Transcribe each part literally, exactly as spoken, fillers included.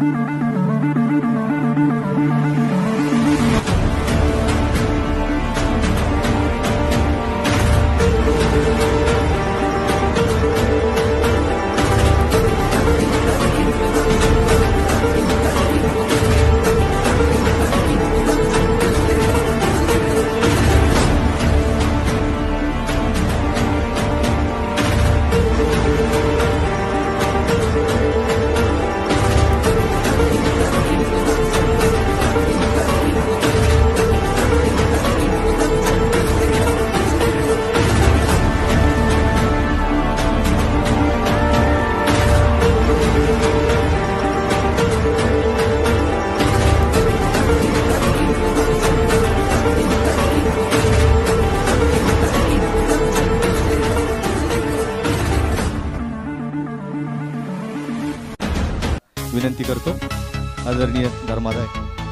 विनंती करतो आदरणीय धर्मादाय.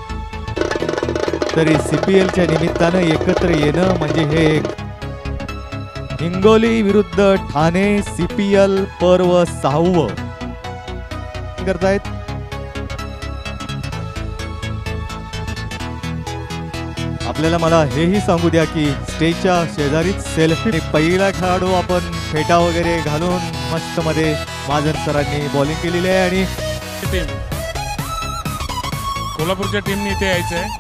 तरी सीपीएलच्या निमित्तानं एकत्र येणं म्हणजे हे एक हिंगोली विरुद्ध ठाणे सीपीएल पर्व सहावं करतायत. आपल्याला मला हेही सांगू द्या की स्टेजच्या शेजारीच सेल्फी पहिला खेळाडू आपण फेटा वगैरे घालून मस्त मध्ये महाजन सरांनी बॉलिंग केलेली आहे आणि टीम कोल्हापूरच्या टीमने इथे यायचं आहे.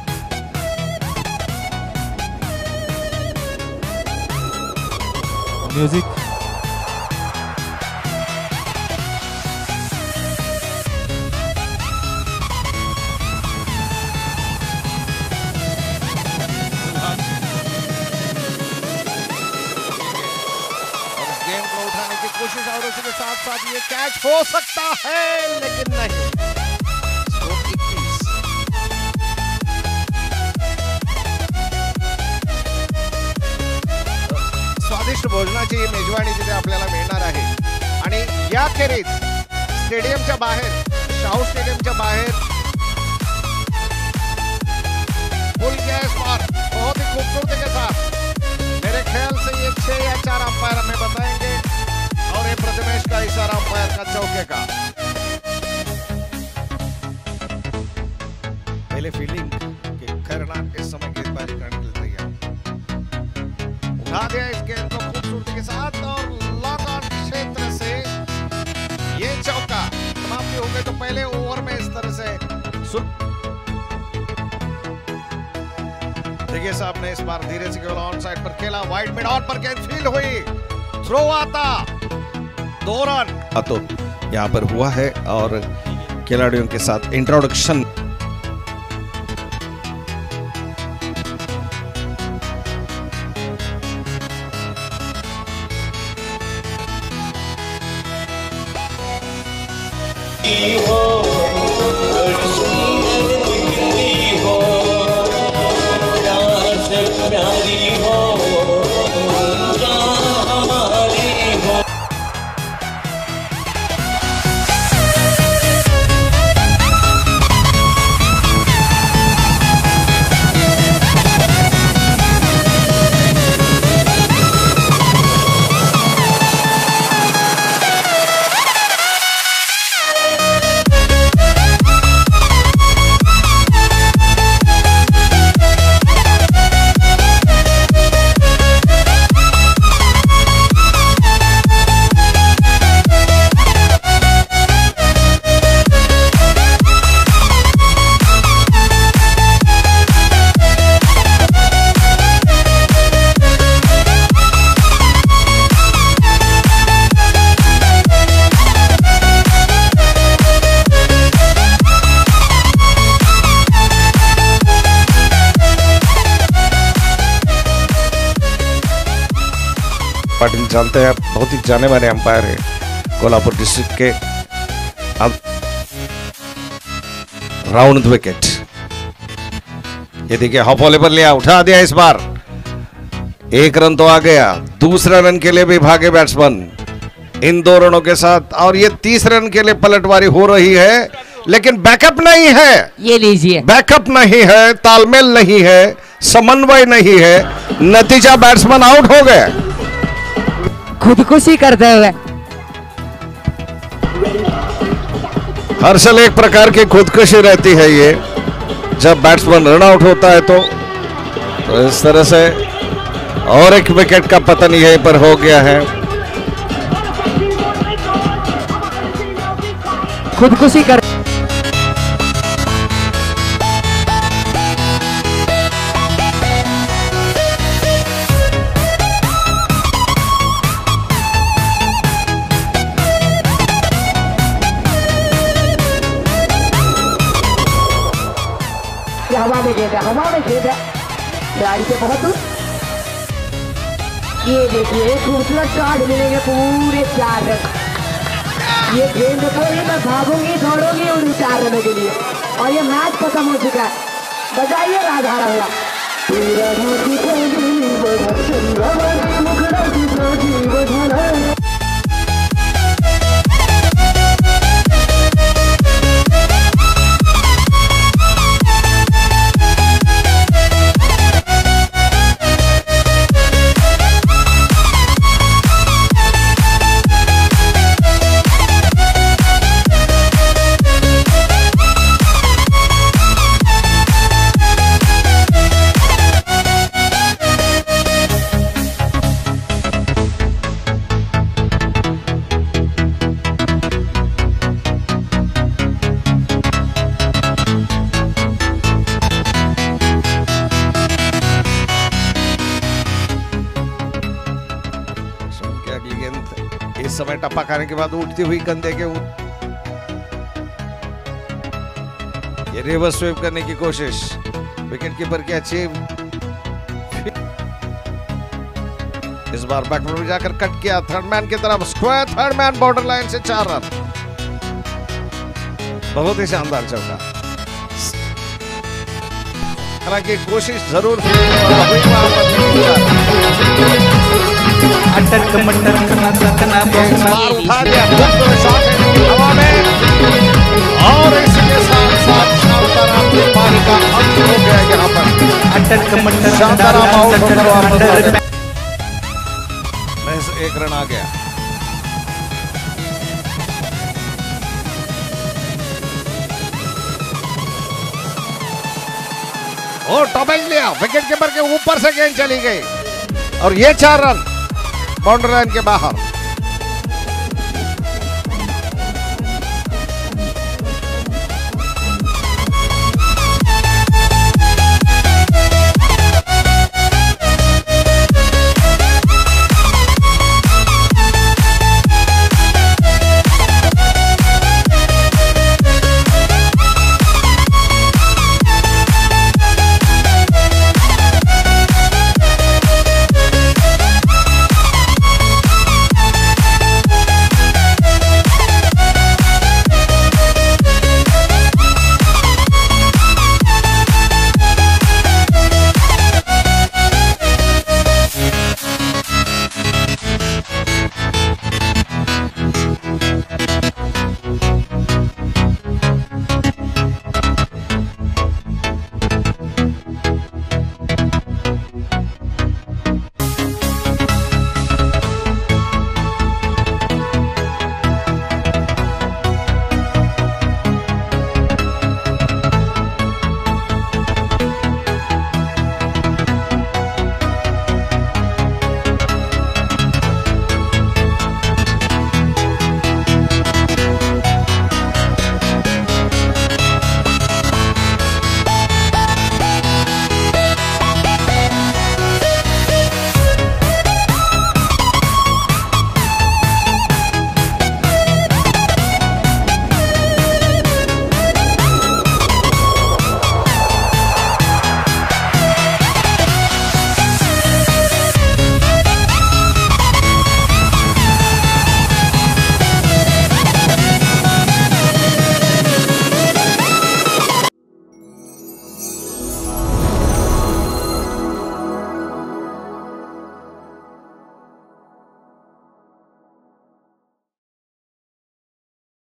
म्युझिक कोशिश और उसी के साथ साथ ये कैच हो सकता है लेकिन नहीं. स्वादिष्ट भोजनाची ही मेजवानी जिथे आपल्याला मिळणार आहे आणि याखेरीज स्टेडियमच्या बाहेर शाहू स्टेडियमच्या बाहेर फुल गैस मार बहुत ही खूबसूरती के साथ मेरे ख्याल से ये छह या चार अंपायर हमें बताएंगे और ये प्रतिमेश का इशारा अंपायर का चौके का. पहले फील्डिंग के करना इस समय गेंदबाजी करने के लिए तैयार. उठा दिया इस गेंद को खूबसूरती के साथ और लॉन्ग ऑन क्षेत्र से ये चौका समाप्ति हो गई. तो पहले ओवर में इस तरह से देखिए साहब ने इस बार धीरे से केवल ऑन साइड पर खेला. वाइड मिड ऑन पर गेंद फील्ड हुई. थ्रो आता दो रन तो यहाँ पर हुआ है और खिलाड़ियों के साथ इंट्रोडक्शन. पाटिल जानते हैं, बहुत ही जाने माने अंपायर है कोल्हापुर डिस्ट्रिक्ट के. अब राउंड विकेट ये देखिए हॉपॉले पर लिया, उठा दिया. इस बार एक रन तो आ गया. दूसरा रन के लिए भी भागे बैट्समैन इन दो रनों के साथ और ये तीसरे रन के लिए पलटवारी हो रही है लेकिन बैकअप नहीं है. ये लीजिए बैकअप नहीं है, तालमेल नहीं है, समन्वय नहीं है. नतीजा बैट्समैन आउट हो गए खुदकुशी करते हुए. हर्षल एक प्रकार की खुदकुशी रहती है ये, जब बैट्समैन रन आउट होता है तो, तो इस तरह से और एक विकेट का पतन यहीं पर हो गया है। खुदकुशी कर हवा में गेंद है, हवा में गेंद है, खिलाड़ी से बहुत दूर। ये देखिए खूबसूरत शॉट मिलेंगे, पूरे चार रन। ये गेंद को मैं भागूंगी दौड़ूंगी उन चार रनों के लिए, और ये मैच खत्म हो चुका है। बजाइए राधा रंगा। इस समय टप्पा खाने के बाद उठती हुई कंधे के ऊपर ये रिवर्स स्वीप करने की कोशिश, विकेट कीपर की अच्छी। इस बार बैकवर्ड में जाकर कट किया, थर्ड मैन की तरफ square, third man border line से चार रन। बहुत ही शानदार चौका, हालांकि कोशिश जरूर अटक मटक उठा दिया हवा में, और इसके साथ साथ शानदार आपके पारी का अंत हो गया यहाँ पर। अटक मटक शानदार आउट होकर वापस एक रन आ गया। और टॉपिंग लिया, विकेट कीपर के ऊपर से गेंद चली गई, और ये चार रन बाउंड्री लाइन के बाहर।